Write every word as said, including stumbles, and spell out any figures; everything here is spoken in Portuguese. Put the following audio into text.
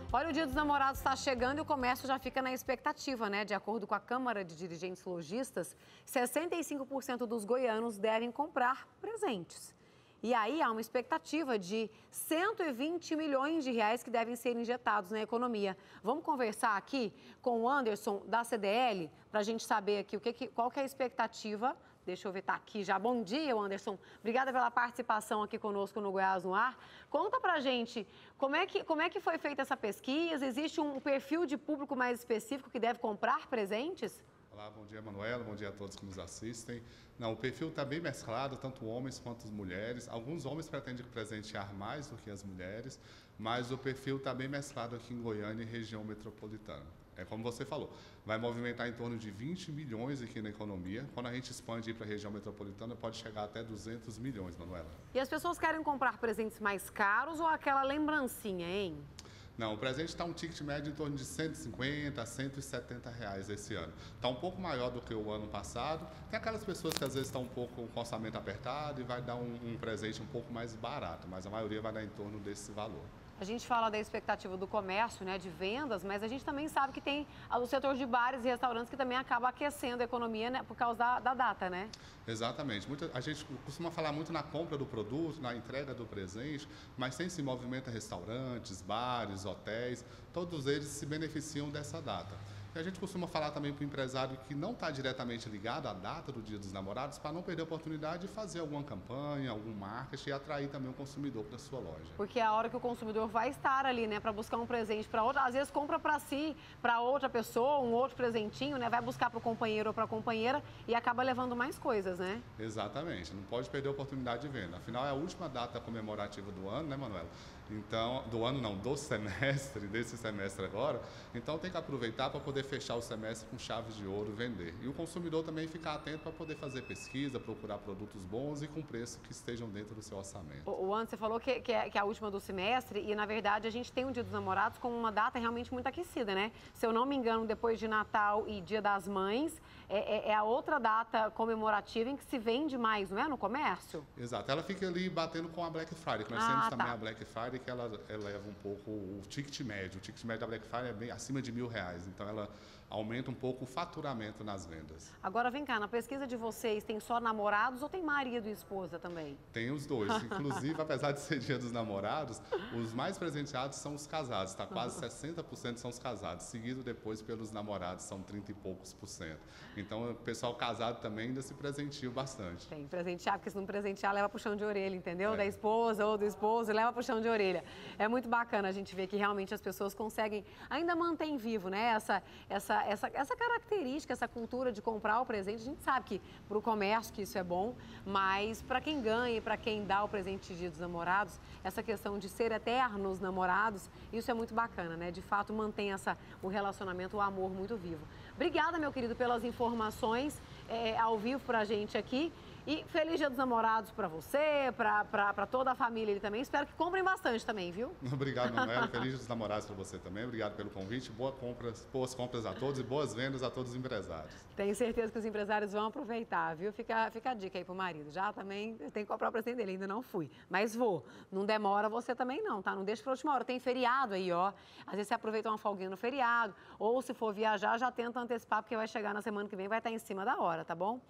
Olha, o Dia dos Namorados está chegando e o comércio já fica na expectativa, né? De acordo com a Câmara de Dirigentes Lojistas, sessenta e cinco por cento dos goianos devem comprar presentes. E aí há uma expectativa de cento e vinte milhões de reais que devem ser injetados na economia. Vamos conversar aqui com o Anderson da C D L para a gente saber aqui o que, qual que é a expectativa. Deixa eu ver, tá aqui já. Bom dia, Anderson. Obrigada pela participação aqui conosco no Goiás no Ar. Conta pra gente como é que, como é que foi feita essa pesquisa? Existe um perfil de público mais específico que deve comprar presentes? Olá, bom dia, Manuela, bom dia a todos que nos assistem. Não, o perfil está bem mesclado, tanto homens quanto mulheres. Alguns homens pretendem presentear mais do que as mulheres, mas o perfil está bem mesclado aqui em Goiânia e região metropolitana. É como você falou, vai movimentar em torno de vinte milhões aqui na economia. Quando a gente expande para a região metropolitana, pode chegar até duzentos milhões, Manuela. E as pessoas querem comprar presentes mais caros ou aquela lembrancinha, hein? Não, o presente está um ticket médio em torno de cento e cinquenta a cento e setenta reais esse ano. Está um pouco maior do que o ano passado. Tem aquelas pessoas que às vezes estão um pouco com o orçamento apertado e vai dar um, um presente um pouco mais barato, mas a maioria vai dar em torno desse valor. A gente fala da expectativa do comércio, né, de vendas, mas a gente também sabe que tem o setor de bares e restaurantes que também acaba aquecendo a economia, né, por causa da, da data, né? Exatamente. Muita, a gente costuma falar muito na compra do produto, na entrega do presente, mas sem se movimenta restaurantes, bares, hotéis, todos eles se beneficiam dessa data. E a gente costuma falar também para o empresário que não está diretamente ligado à data do Dia dos Namorados, para não perder a oportunidade de fazer alguma campanha, algum marketing e atrair também o consumidor para a sua loja. Porque é a hora que o consumidor vai estar ali, né, para buscar um presente para outra, às vezes compra para si, para outra pessoa, um outro presentinho, né, vai buscar para o companheiro ou para a companheira e acaba levando mais coisas, né? Exatamente, não pode perder a oportunidade de venda. Afinal, é a última data comemorativa do ano, né, Manuela? Então, do ano não, do semestre, desse semestre agora. Então, tem que aproveitar para poder fechar o semestre com chaves de ouro, vender. E o consumidor também ficar atento para poder fazer pesquisa, procurar produtos bons e com preço que estejam dentro do seu orçamento. O Anderson, você falou que, que, é, que é a última do semestre e, na verdade, a gente tem o Dia dos Namorados como uma data realmente muito aquecida, né? Se eu não me engano, depois de Natal e Dia das Mães, é, é, é a outra data comemorativa em que se vende mais, não é? No comércio? Exato. Ela fica ali batendo com a Black Friday, que nós ah, temos tá. também a Black Friday, que ela eleva um pouco o ticket médio. O ticket médio da Black Friday é bem acima de mil reais. Então, ela aumenta um pouco o faturamento nas vendas. Agora, vem cá, na pesquisa de vocês, tem só namorados ou tem marido e esposa também? Tem os dois. Inclusive, apesar de ser Dia dos Namorados, os mais presenteados são os casados. Tá? Quase sessenta por cento são os casados. Seguido depois pelos namorados, são trinta e poucos por cento. Então, o pessoal casado também ainda se presentia bastante. Tem que presentear, porque se não presentear, leva puxão de orelha, entendeu? É. Da esposa ou do esposo, leva puxão de orelha. É muito bacana a gente ver que realmente as pessoas conseguem, ainda mantém vivo, né? Essa, essa, essa, essa característica, essa cultura de comprar o presente. A gente sabe que para o comércio que isso é bom, mas para quem ganha e para quem dá o presente de Dia dos Namorados, essa questão de ser eternos namorados, isso é muito bacana, né? De fato, mantém essa, o relacionamento, o amor muito vivo. Obrigada, meu querido, pelas informações é, ao vivo para a gente aqui. E feliz Dia dos Namorados para você, para toda a família ali também. Espero que comprem bastante também, viu? Obrigado, Manuela. Feliz Dia dos Namorados para você também. Obrigado pelo convite. Boa compras, boas compras a todos e boas vendas a todos os empresários. Tenho certeza que os empresários vão aproveitar, viu? Fica, fica a dica aí pro marido. Já também tem que comprar o presente dele, ainda não fui. Mas vou. Não demora você também não, tá? Não deixa para última hora. Tem feriado aí, ó. Às vezes você aproveita uma folguinha no feriado. Ou se for viajar, já tenta antecipar, porque vai chegar na semana que vem, vai estar em cima da hora, tá bom?